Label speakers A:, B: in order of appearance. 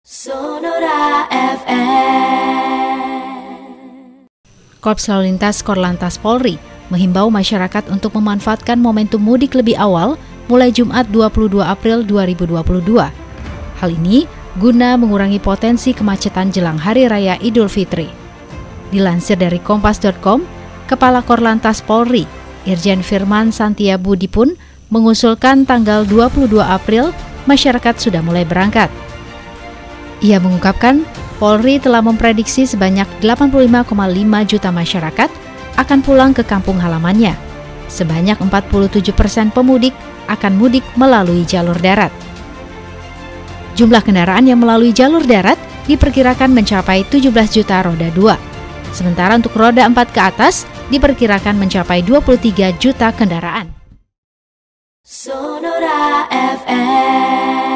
A: Sonora FM. Korps Lalu Lintas Korlantas Polri menghimbau masyarakat untuk memanfaatkan momentum mudik lebih awal mulai Jumat 22 April 2022. Hal ini guna mengurangi potensi kemacetan jelang Hari Raya Idul Fitri. Dilansir dari kompas.com, Kepala Korlantas Polri, Irjen Firman Santia Budi pun mengusulkan tanggal 22 April masyarakat sudah mulai berangkat. Ia mengungkapkan, Polri telah memprediksi sebanyak 85,5 juta masyarakat akan pulang ke kampung halamannya. Sebanyak 47% pemudik akan mudik melalui jalur darat. Jumlah kendaraan yang melalui jalur darat diperkirakan mencapai 17 juta roda 2. Sementara untuk roda 4 ke atas diperkirakan mencapai 23 juta kendaraan. Sonora FM.